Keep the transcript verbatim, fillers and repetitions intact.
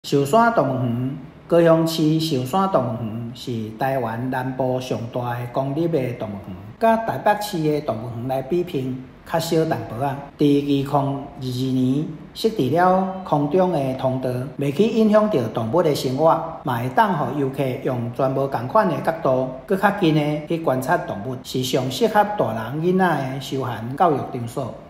寿山动物园，高雄市寿山动物园是台湾南部上大的公立的动物园，甲台北市的动物园来比拼，较小淡薄仔。伫二零二二年设置了空中的通道，袂去影响到动物的生活，嘛会当互游客用全无同款的角度，搁较近的去观察动物，是上适合大人囡仔的休闲教育场所。